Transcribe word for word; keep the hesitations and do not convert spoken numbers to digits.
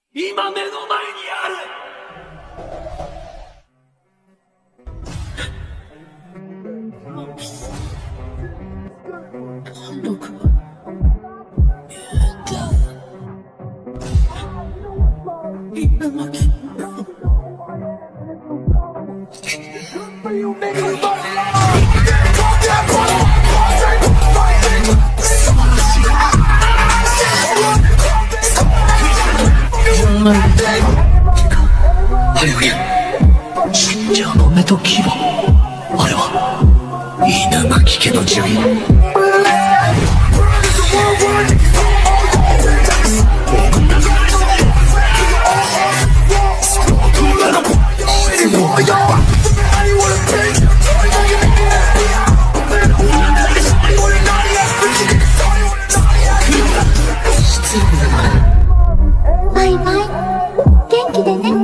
今目の前にある。僕は犬巻き。ハレルヤ、信者の目と牙。あれは犬巻家の順位。 バイバイ、元気でね。